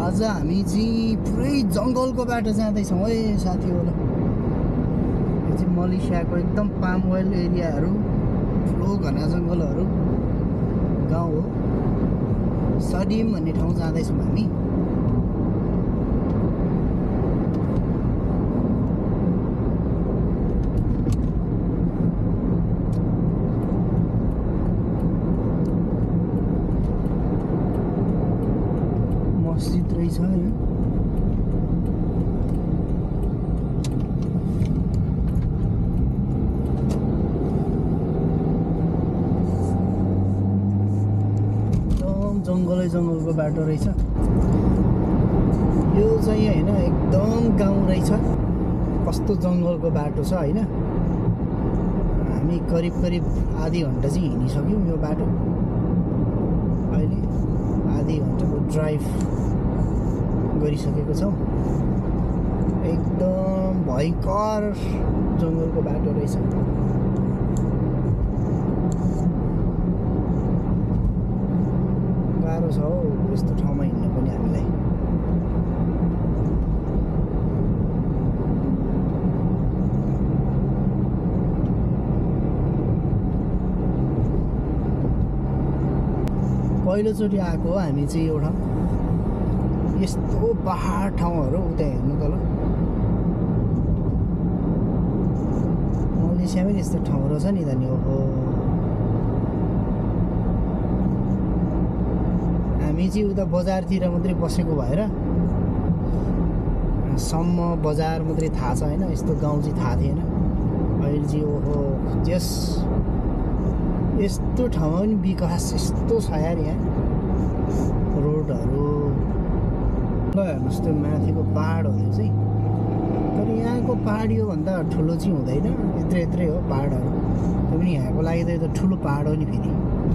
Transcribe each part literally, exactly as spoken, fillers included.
आज हामी चाहिँ पुरै जङ्गलको बाटो जाँदैछौँ है साथीहरू। यो चाहिँ मलेसियाको एकदम पाम ओइल एरियाहरू, ठुलो घना जङ्गलहरू गाउँ हो। सेडिम भन्ने ठाउँ जाँदैछौँ हामी। मस्जिद रहेछ यो। जङ्गलै जङ्गलको बाटो रहेछ यो चाहिँ होइन, एकदम गाउँ रहेछ। कस्तो जङ्गलको बाटो छ होइन। हामी करिब करिब आधी घन्टा चाहिँ हिँडिसक्यौँ यो बाटो। अहिले आधी घन्टाको ड्राइभ गरिसकेको छौँ। एकदम भयङ्कर जङ्गलको बाटो रहेछ। गाह्रो छ हौ यस्तो ठाउँमा हिँड्न पनि हामीलाई। पहिलोचोटि आएको हो हामी चाहिँ यो ठाउँ। यस्तो पहाड ठाउँहरू उता हेर्नु तल। मलेसियामै यस्तो ठाउँहरू छ नि त नि। ओहो, हामी चाहिँ उता बजारतिर मात्रै बसेको भएर सम्म बजार मात्रै थाहा छ होइन, यस्तो गाउँ चाहिँ थाहा थिएन। अहिले चाहिँ ओहो जस यस्तो ठाउँमा पनि विकास यस्तो छ यार यहाँ। रोडहरू ल हेर्नुहोस् त्यो माथिको पहाडहरू चाहिँ। तर यहाँको पहाड योभन्दा ठुलो चाहिँ हुँदैन, यत्रो यत्रै हो पहाडहरू। त्यो पनि यहाँको लागि त यो त ठुलो पहाड हो नि फेरि।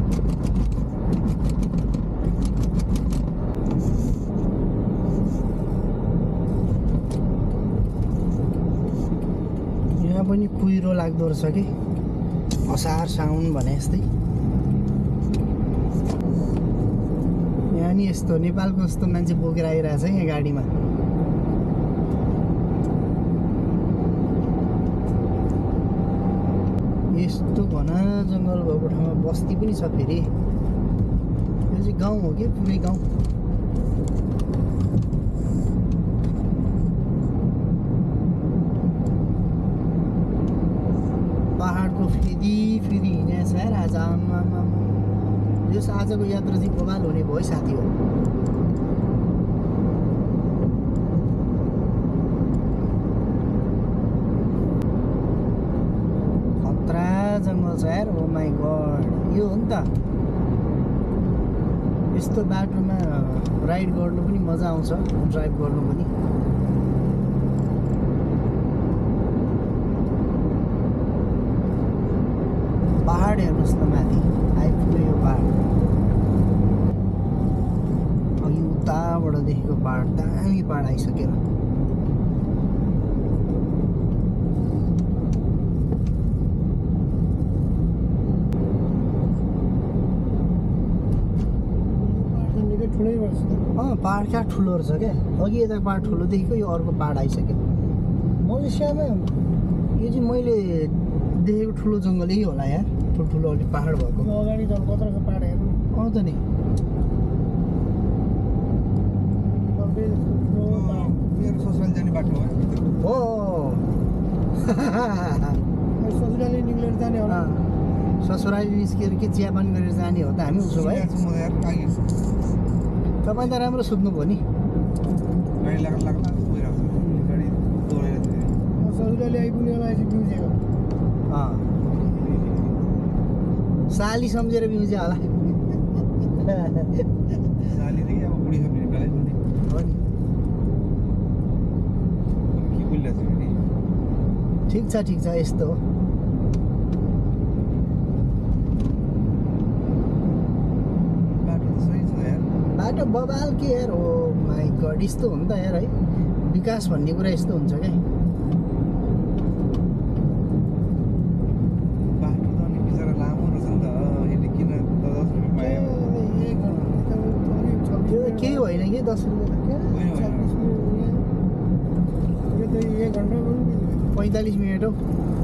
यहाँ पनि कुहिरो लाग्दो रहेछ कि, असार साउन भने जस्तै। यहाँ नि यस्तो नेपालको जस्तो मान्छे बोकेर आइरहेछ यहाँ गाडीमा। यस्तो घना जङ्गल भएको ठाउँमा बस्ती पनि छ फेरि। यो चाहिँ गाउँ हो कि पुरै गाउँ। पहाडको फेरि फेरि हिँडेको छ यार आज। आमामा यस आजको यात्रा चाहिँ बवाल हुने भयो साथी हो। खतरा जङ्गल छ यार। ओ माई गड, यो हो नि त। यस्तो बाटोमा राइड गर्नु पनि मजा आउँछ, ड्राइभ गर्नु पनि। पहाड हेर्नुहोस् न माथि आइपुग्यो यो पहाड। अघि उताबाट देखेको पहाड, दामी पहाड आइसकेर। अँ पहाड क्या ठुलो रहेछ क्या। अघि यता पहाड ठुलो देखेको, यो अर्को पहाड आइसक्यो। मलेसियामा यो चाहिँ मैले देखेको ठुलो जङ्गल यही होला यार। ठुल्ठुलो अलिक पहाड भएको अगाडि त कत्रो पहाड हेर्नु। अँ त नि मेरो ससुराली जाने बाटो हो। ससुराली निस्केर जाने होला। ससुराली निस्केर के चियापान गरेर जाने हो त हामी। उसो भए तपाईँ त राम्रो सुत्नुभयो नि। ससुराली आइपुग्ने बेला बिउजेको। अँ साली सम्झेर बिउजे होला। सालीदेखि अब बुढी सम्झिने बेलै हो नि। के बोलिरहेको छ नि। ठिक छ ठिक छ, यस्तो हो। बाटो त सही छ यार। बाटो बबाल के यार। हो माई गड, यस्तो हो नि त यार है। विकास भन्ने कुरा यस्तो हुन्छ क्या। केही होइन कि दस रुपियाँ एक घन्टा पैँतालिस मिनट हौ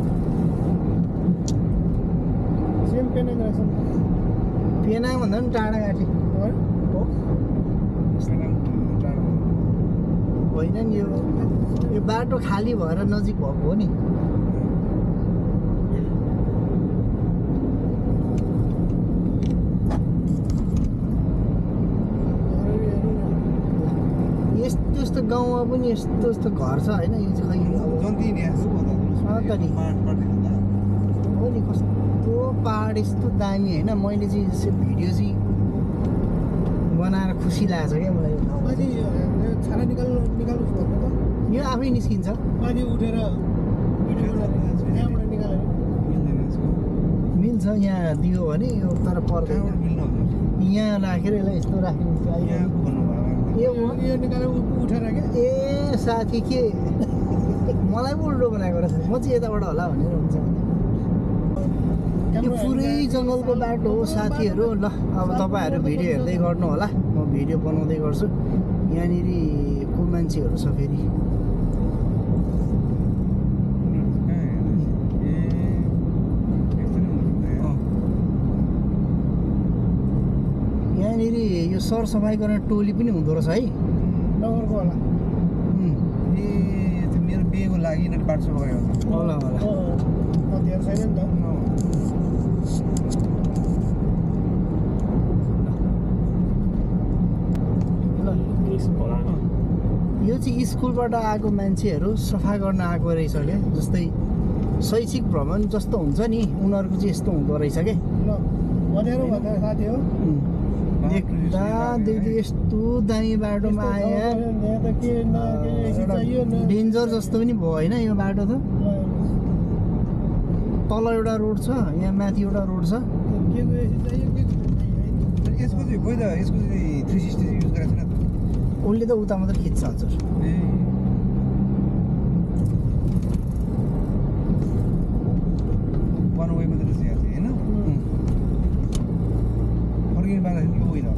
सेम पेनाङ रहेछ पेनाङ भन्दा पनि टाढा काटे होइन नि यो यो बाटो खाली भएर नजिक भएको हो नि यस्तो यस्तो गाउँमा पनि यस्तो यस्तो घर छ होइन यो चाहिँ खै त नि हो नि कस्तो पहाड यस्तो दामी होइन मैले चाहिँ यसो भिडियो चाहिँ बनाएर खुसी लागेको छ क्या मलाई छाना निकाल्नु निकाल्नु पर्ने त यो आफै निस्किन्छ अनि उठेर यहाँबाट निकालेर मिल्छ यहाँ दियो भने यो तर पर्दैन यहाँ राखेर यसलाई यस्तो राख्नु यो निकालेर उठेर क्या ए साथी के मलाई पो उल्टो बनाएको रहेछ म चाहिँ यताबाट होला भनेर हुन्छ यो पुरै जङ्गलको बाटो हो साथीहरू ल अब तपाईँहरू भिडियो हेर्दै गर्नु होला म भिडियो बनाउँदै गर्छु यहाँनिर को मान्छेहरू छ फेरि यहाँनिर यो सरसफाइ गर्ने टोली पनि हुँदो रहेछ है नगरको होला ए मेरो बिहेको लागि यिनीहरूले बाटो सफा गरेको होला होला कतिहरू छैन नि त यो चाहिँ स्कुलबाट आएको मान्छेहरू सफा गर्न आएको रहेछ क्या जस्तै शैक्षिक भ्रमण जस्तो हुन्छ नि उनीहरूको चाहिँ यस्तो हुँदो रहेछ क्या ल भनेर भन्दा साथी हो देख्दा देख्दै यस्तो दामी बाटोमा आयो यहाँ त के न के चाहियो न डेन्जर जस्तो पनि भयो होइन यो बाटो त तल एउटा रोड छ यहाँ माथि एउटा रोड छ के एसी चाहियो के यसको चाहिँ खोइ त यसको चाहिँ थ्री सिक्सटी युज गरेको छैन त उसले त उता मात्रै खिच्छ हजुर ए वान वे मात्रै रहेछ यहाँ चाहिँ होइन फर्किने बाटो यो होइन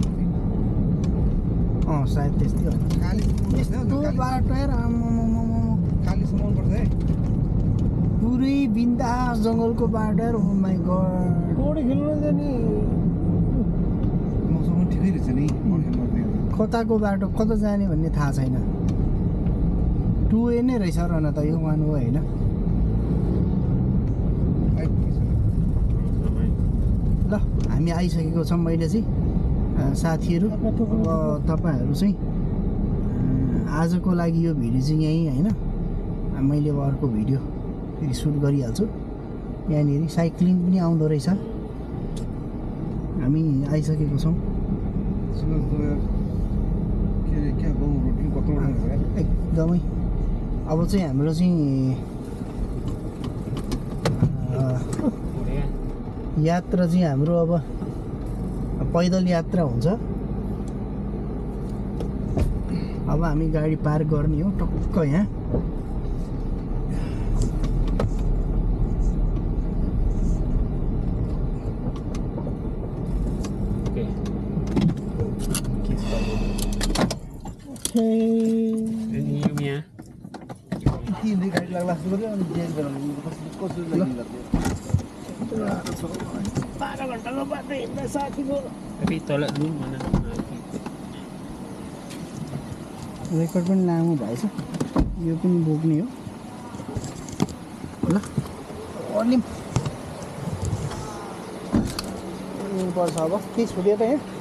अँ सायद त्यस्तै होला खाली यस्तो बाटो यार आम्मामामामा खाली समाउनु पर्छ है पुरै बिन्दास जङ्गलको बाटो यार ओ माई गड पौडी खेल्नु जाने मौसम ठिकै रहेछ नि कताको बाटो कता जाने भन्ने थाहा छैन टु वे नै रहेछ र न त यो वान वे होइन ल हामी आइसकेको छौँ मैले चाहिँ साथीहरू अब तपाईँहरू चाहिँ आजको लागि यो भिडियो चाहिँ यहीँ होइन मैले अब अर्को भिडियो फेरि सुट गरिहाल्छु यहाँनिर साइक्लिङ पनि आउँदो रहेछ हामी आइसकेको छौँ एकदमै अब चाहिँ हाम्रो चाहिँ यात्रा चाहिँ हाम्रो अब पैदल यात्रा हुन्छ अब हामी गाडी पार्क गर्ने हो टक्क यहाँ तिनले गाडी लाग्ला जस्तो गर्यो अनि चेन्ज गराउनु कसरी लागि बाह्र घन्टाको बाटो हिँड्दा साथीको रेकर्ड पनि लामो भएछ यो पनि बोक्ने हो ल अलिम पर्छ अब के छुट्यो त यहाँ